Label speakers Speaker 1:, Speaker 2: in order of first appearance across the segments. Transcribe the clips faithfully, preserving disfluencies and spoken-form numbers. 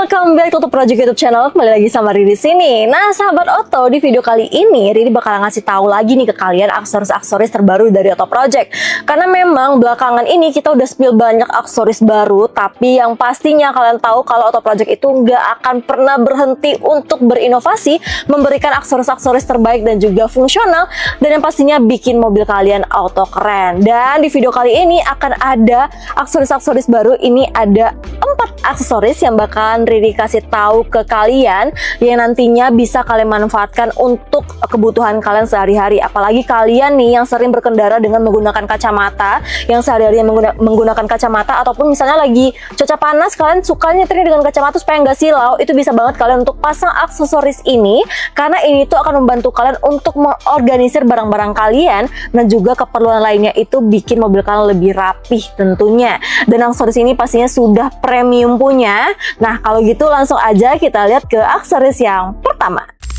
Speaker 1: welcome back to Auto Project YouTube channel. Kembali lagi sama Riri di sini. Nah, sahabat Auto, di video kali ini Riri bakal ngasih tahu lagi nih ke kalian aksesoris-aksesoris terbaru dari Auto Project. Karena memang belakangan ini kita udah spill banyak aksesoris baru, tapi yang pastinya kalian tahu kalau Auto Project itu nggak akan pernah berhenti untuk berinovasi, memberikan aksesoris-aksesoris terbaik dan juga fungsional, dan yang pastinya bikin mobil kalian auto keren. Dan di video kali ini akan ada aksesoris-aksesoris baru. Ini ada empat aksesoris yang bakalan Riri kasih tahu ke kalian yang nantinya bisa kalian manfaatkan untuk kebutuhan kalian sehari-hari. Apalagi kalian nih yang sering berkendara dengan menggunakan kacamata, yang sehari-hari menggunakan kacamata, ataupun misalnya lagi cuaca panas kalian suka nyetirnya dengan kacamata supaya nggak silau. Itu bisa banget kalian untuk pasang aksesoris ini, karena ini tuh akan membantu kalian untuk mengorganisir barang-barang kalian dan juga keperluan lainnya, itu bikin mobil kalian lebih rapih tentunya. Dan aksesoris ini pastinya sudah premium punya. Nah, kalau gitu langsung aja kita lihat ke aksesoris yang pertama.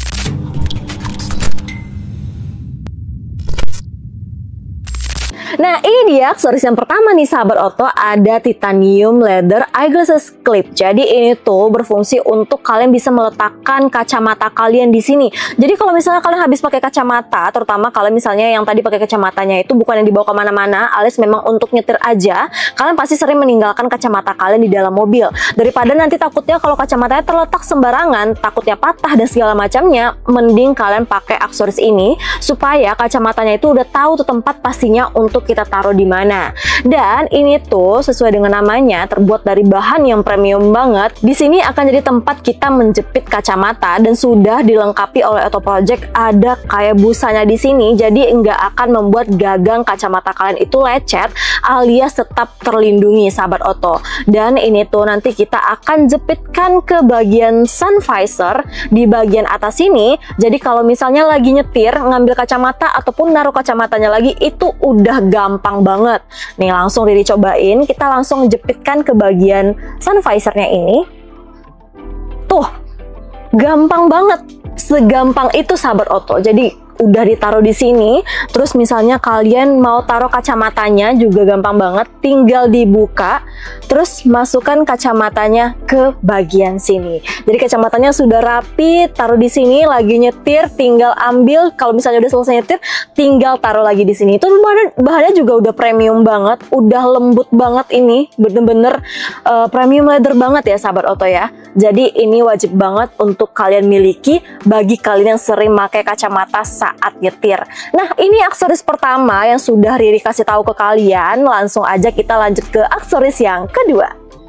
Speaker 1: Nah, ini dia aksesoris yang pertama nih sahabat Auto, ada titanium leather eyeglasses clip. Jadi ini tuh berfungsi untuk kalian bisa meletakkan kacamata kalian di sini. Jadi kalau misalnya kalian habis pakai kacamata, terutama kalian misalnya yang tadi pakai kacamatanya itu bukan yang dibawa kemana-mana, alias memang untuk nyetir aja, kalian pasti sering meninggalkan kacamata kalian di dalam mobil. Daripada nanti takutnya kalau kacamatanya terletak sembarangan, takutnya patah dan segala macamnya, mending kalian pakai aksesoris ini supaya kacamatanya itu udah tahu tuh tempat pastinya untuk kita taruh di mana. Dan ini tuh sesuai dengan namanya, terbuat dari bahan yang premium banget. Di sini akan jadi tempat kita menjepit kacamata dan sudah dilengkapi oleh Auto Project, ada kayak busanya di sini. Jadi nggak akan membuat gagang kacamata kalian itu lecet, alias tetap terlindungi sahabat Auto. Dan ini tuh nanti kita akan jepitkan ke bagian sun visor di bagian atas sini. Jadi kalau misalnya lagi nyetir ngambil kacamata ataupun naruh kacamatanya lagi, itu udah gampang banget. Nih langsung Riri cobain, kita langsung jepitkan ke bagian sun visornya ini. Tuh, gampang banget, segampang itu sahabat Auto. Jadi udah ditaruh di sini. Terus misalnya kalian mau taruh kacamatanya juga gampang banget, tinggal dibuka, terus masukkan kacamatanya ke bagian sini. Jadi kacamatanya sudah rapi, taruh di sini, lagi nyetir tinggal ambil. Kalau misalnya udah selesai nyetir, tinggal taruh lagi di sini. Itu bahan, bahannya juga udah premium banget, udah lembut banget ini, bener-bener uh, premium leather banget ya sahabat Auto ya. Jadi ini wajib banget untuk kalian miliki bagi kalian yang sering pakai kacamata saat nyetir. Nah, ini aksesoris pertama yang sudah Riri kasih tahu ke kalian. Langsung aja kita lanjut ke aksesoris yang kedua.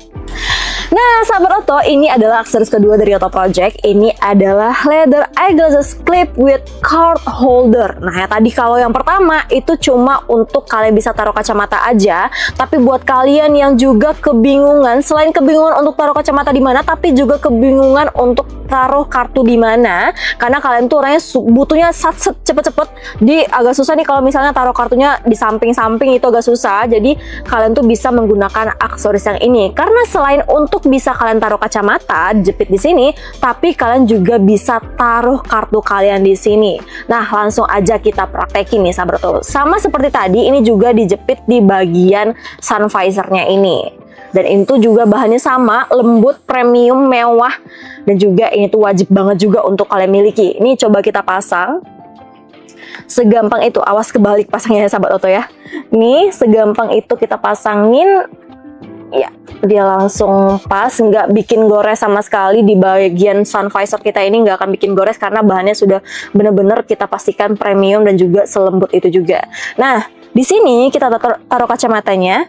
Speaker 1: Nah, sahabat Auto, ini adalah aksesoris kedua dari Auto Project. Ini adalah leather eyeglasses clip with card holder. Nah, ya tadi kalau yang pertama itu cuma untuk kalian bisa taruh kacamata aja. Tapi buat kalian yang juga kebingungan, selain kebingungan untuk taruh kacamata di mana, tapi juga kebingungan untuk taruh kartu di mana, karena kalian tuh orangnya butuhnya sat-set cepet-cepet. Di agak susah nih kalau misalnya taruh kartunya di samping-samping, itu agak susah. Jadi kalian tuh bisa menggunakan aksesoris yang ini, karena selain untuk bisa kalian taruh kacamata jepit di sini, tapi kalian juga bisa taruh kartu kalian di sini. Nah, langsung aja kita praktekin nih sahabat Auto. Sama seperti tadi, ini juga dijepit di bagian sun visornya ini. Dan itu juga bahannya sama, lembut, premium, mewah, dan juga ini tuh wajib banget juga untuk kalian miliki. Ini coba kita pasang. Segampang itu, awas kebalik pasangnya ya sahabat Auto ya. Nih, segampang itu kita pasangin. Ya, dia langsung pas, nggak bikin gores sama sekali. Di bagian sun visor kita ini nggak akan bikin gores karena bahannya sudah bener-bener kita pastikan premium dan juga selembut itu juga. Nah, di sini kita taruh, taruh kacamatanya.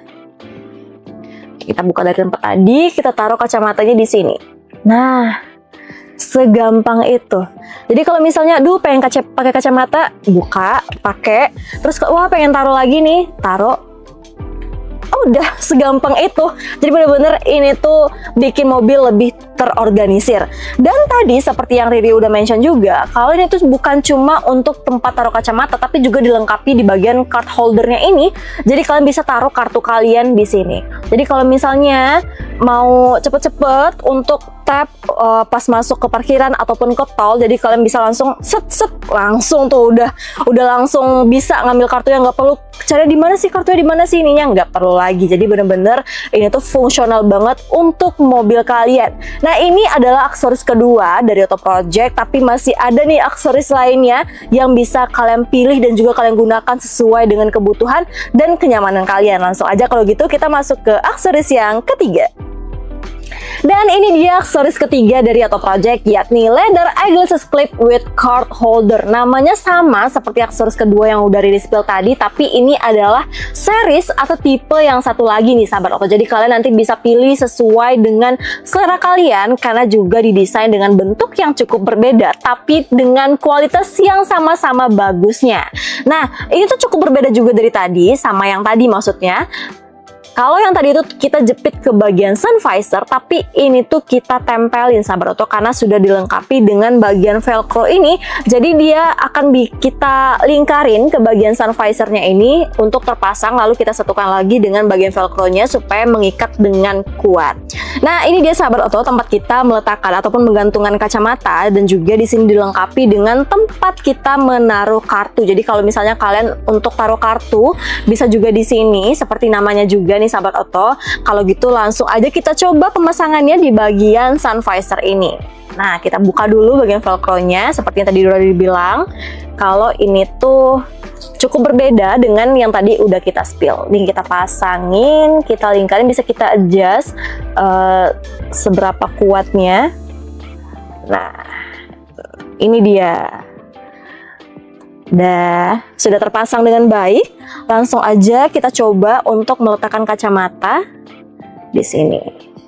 Speaker 1: Kita buka dari tempat tadi, kita taruh kacamatanya di sini. Nah, segampang itu. Jadi kalau misalnya, duh pengen kaca, pakai kacamata, buka, pakai. Terus wah pengen taruh lagi nih, taruh. Udah segampang itu. Jadi bener-bener ini tuh bikin mobil lebih terorganisir. Dan tadi seperti yang Riri udah mention juga, kalau ini tuh bukan cuma untuk tempat taruh kacamata, tapi juga dilengkapi di bagian card holdernya ini. Jadi kalian bisa taruh kartu kalian di sini. Jadi kalau misalnya mau cepet-cepet untuk tap uh, pas masuk ke parkiran ataupun ke tol, jadi kalian bisa langsung set set langsung tuh udah udah langsung bisa ngambil kartunya, nggak perlu cari di mana sih kartunya, di mana sih ininya, nggak perlu lagi. Jadi bener-bener ini tuh fungsional banget untuk mobil kalian. Nah, ini adalah aksesoris kedua dari Otto Project, tapi masih ada nih aksesoris lainnya yang bisa kalian pilih dan juga kalian gunakan sesuai dengan kebutuhan dan kenyamanan kalian. Langsung aja kalau gitu kita masuk ke aksesoris yang ketiga. Dan ini dia aksesoris ketiga dari Otto Project, yakni leather eyeglasses clip with card holder. Namanya sama seperti aksesoris kedua yang udah rilis spill tadi, tapi ini adalah series atau tipe yang satu lagi nih sahabat Otto. Jadi kalian nanti bisa pilih sesuai dengan selera kalian, karena juga didesain dengan bentuk yang cukup berbeda, tapi dengan kualitas yang sama-sama bagusnya. Nah, ini tuh cukup berbeda juga dari tadi, sama yang tadi maksudnya. Kalau yang tadi itu kita jepit ke bagian sun visor, tapi ini tuh kita tempelin sahabat Otto karena sudah dilengkapi dengan bagian velcro ini. Jadi dia akan kita lingkarin ke bagian sun visornya ini untuk terpasang, lalu kita satukan lagi dengan bagian velcro-nya supaya mengikat dengan kuat. Nah, ini dia sahabat Otto tempat kita meletakkan ataupun menggantungkan kacamata, dan juga di sini dilengkapi dengan tempat kita menaruh kartu. Jadi kalau misalnya kalian untuk taruh kartu bisa juga di sini seperti namanya juga nih sahabat Otto. Kalau gitu langsung aja kita coba pemasangannya di bagian sun visor ini. Nah, kita buka dulu bagian velcro-nya seperti yang tadi udah dibilang. Kalau ini tuh cukup berbeda dengan yang tadi udah kita spill. Ini kita pasangin, kita lingkarin, bisa kita adjust uh, seberapa kuatnya. Nah, ini dia. Dah, sudah terpasang dengan baik. Langsung aja kita coba untuk meletakkan kacamata di sini.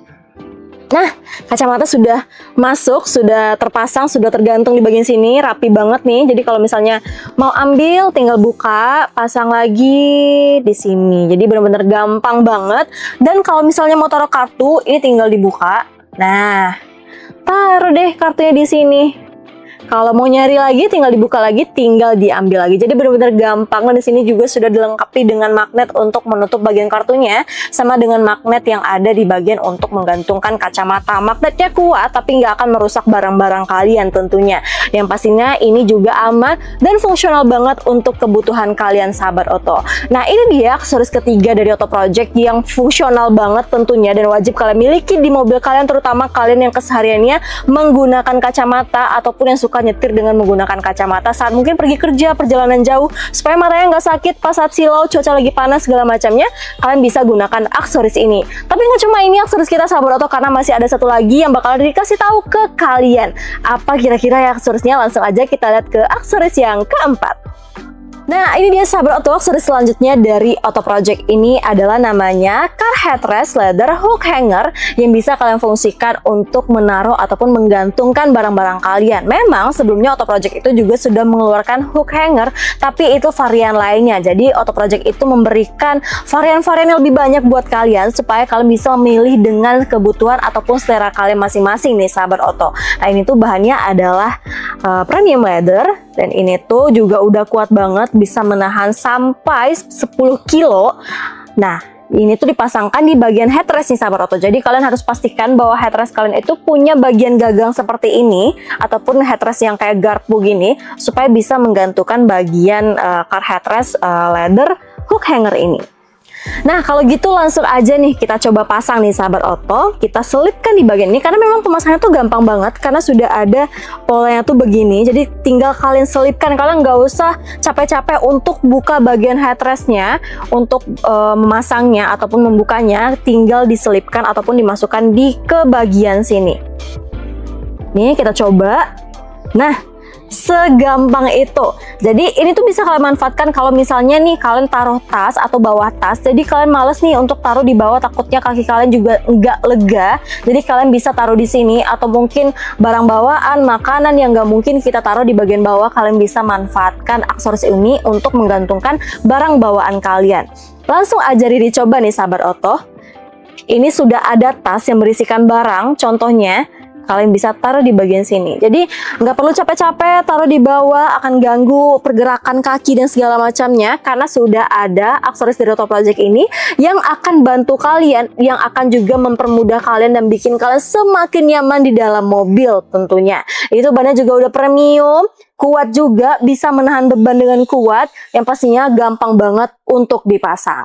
Speaker 1: Nah, kacamata sudah masuk, sudah terpasang, sudah tergantung di bagian sini, rapi banget nih. Jadi kalau misalnya mau ambil, tinggal buka, pasang lagi di sini. Jadi benar-benar gampang banget. Dan kalau misalnya mau taruh kartu, ini tinggal dibuka. Nah, taruh deh kartunya di sini. Kalau mau nyari lagi, tinggal dibuka lagi, tinggal diambil lagi. Jadi benar-benar gampang. Dan di sini juga sudah dilengkapi dengan magnet untuk menutup bagian kartunya, sama dengan magnet yang ada di bagian untuk menggantungkan kacamata. Magnetnya kuat, tapi nggak akan merusak barang-barang kalian tentunya. Yang pastinya ini juga aman dan fungsional banget untuk kebutuhan kalian sahabat Otto. Nah, ini dia aksesoris ketiga dari Otto Project yang fungsional banget tentunya dan wajib kalian miliki di mobil kalian, terutama kalian yang kesehariannya menggunakan kacamata ataupun yang suka nyetir dengan menggunakan kacamata saat mungkin pergi kerja, perjalanan jauh, supaya matanya nggak sakit pas saat silau, cuaca lagi panas segala macamnya. Kalian bisa gunakan aksesoris ini. Tapi nggak cuma ini aksesoris kita sahabat Otto, karena masih ada satu lagi yang bakal dikasih tahu ke kalian. Apa kira-kira ya aksesorisnya? Langsung aja kita lihat ke aksesoris yang keempat. Nah, ini dia sahabat Otto, aksesoris selanjutnya dari Otto Project ini adalah namanya car headrest leather hook hanger yang bisa kalian fungsikan untuk menaruh ataupun menggantungkan barang-barang kalian. Memang sebelumnya Otto Project itu juga sudah mengeluarkan hook hanger, tapi itu varian lainnya. Jadi Otto Project itu memberikan varian-varian yang lebih banyak buat kalian supaya kalian bisa memilih dengan kebutuhan ataupun selera kalian masing-masing nih sahabat Otto. Nah, ini tuh bahannya adalah uh, premium leather, dan ini tuh juga udah kuat banget, bisa menahan sampai sepuluh kilo. Nah, ini tuh dipasangkan di bagian headrest nih sahabat Otto. Jadi kalian harus pastikan bahwa headrest kalian itu punya bagian gagang seperti ini, ataupun headrest yang kayak garpu gini, supaya bisa menggantungkan bagian uh, car headrest uh, leather hook hanger ini. Nah, kalau gitu langsung aja nih kita coba pasang nih sahabat Otto. Kita selipkan di bagian ini, karena memang pemasangannya tuh gampang banget, karena sudah ada polanya tuh begini. Jadi tinggal kalian selipkan, kalian nggak usah capek-capek untuk buka bagian headrestnya, untuk uh, memasangnya ataupun membukanya. Tinggal diselipkan ataupun dimasukkan di ke bagian sini. Nih kita coba. Nah, segampang itu. Jadi ini tuh bisa kalian manfaatkan kalau misalnya nih kalian taruh tas atau bawa tas, jadi kalian males nih untuk taruh di bawah, takutnya kaki kalian juga nggak lega. Jadi kalian bisa taruh di sini, atau mungkin barang bawaan, makanan yang nggak mungkin kita taruh di bagian bawah, kalian bisa manfaatkan aksesoris ini untuk menggantungkan barang bawaan kalian. Langsung aja dicoba nih sahabat Otto. Ini sudah ada tas yang berisikan barang, contohnya kalian bisa taruh di bagian sini. Jadi nggak perlu capek-capek taruh di bawah, akan ganggu pergerakan kaki dan segala macamnya, karena sudah ada aksesoris dari Otto Project ini yang akan bantu kalian, yang akan juga mempermudah kalian dan bikin kalian semakin nyaman di dalam mobil tentunya. Itu bannya juga udah premium, kuat juga, bisa menahan beban dengan kuat, yang pastinya gampang banget untuk dipasang.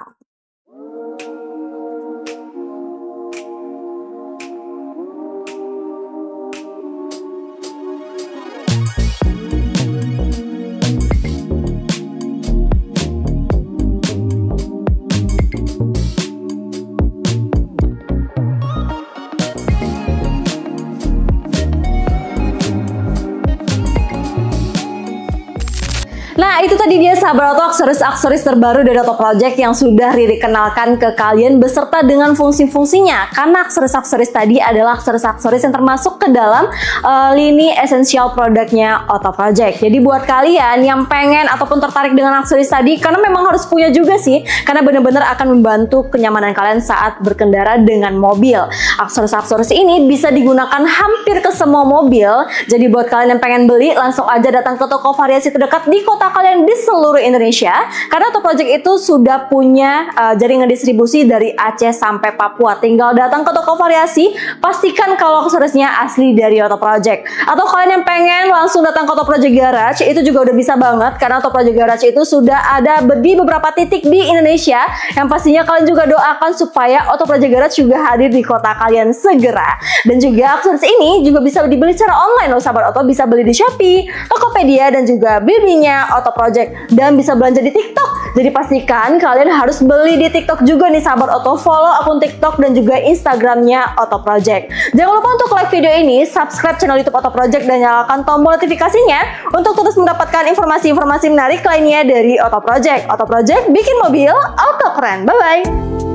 Speaker 1: Nah, itu tadi dia sahabat Auto aksesoris-aksesoris terbaru dari Auto Project yang sudah Riri kenalkan ke kalian beserta dengan fungsi-fungsinya. Karena aksesoris-aksesoris tadi adalah aksesoris-aksesoris yang termasuk ke dalam uh, lini essential produknya Auto Project. Jadi buat kalian yang pengen ataupun tertarik dengan aksesoris tadi, karena memang harus punya juga sih, karena benar-benar akan membantu kenyamanan kalian saat berkendara dengan mobil. Aksesoris-aksesoris ini bisa digunakan hampir ke semua mobil. Jadi buat kalian yang pengen beli, langsung aja datang ke toko variasi terdekat di kota kalian di seluruh Indonesia, karena Auto Project itu sudah punya uh, jaringan distribusi dari Aceh sampai Papua. Tinggal datang ke toko variasi, pastikan kalau aksesorisnya asli dari Auto Project. Atau kalian yang pengen langsung datang ke Auto Project Garage, itu juga udah bisa banget, karena Auto Project Garage itu sudah ada di beberapa titik di Indonesia, yang pastinya kalian juga doakan supaya Auto Project Garage juga hadir di kota kalian segera. Dan juga aksesoris ini juga bisa dibeli secara online loh sahabat Auto, bisa beli di Shopee, Tokopedia, dan juga Blibli-nya Auto Project, dan bisa belanja di TikTok. Jadi pastikan kalian harus beli di TikTok juga nih sahabat Auto, follow akun TikTok dan juga Instagramnya Auto Project. Jangan lupa untuk like video ini, subscribe channel YouTube Auto Project, dan nyalakan tombol notifikasinya untuk terus mendapatkan informasi-informasi menarik lainnya dari Auto Project. Auto Project bikin mobil auto keren. Bye bye.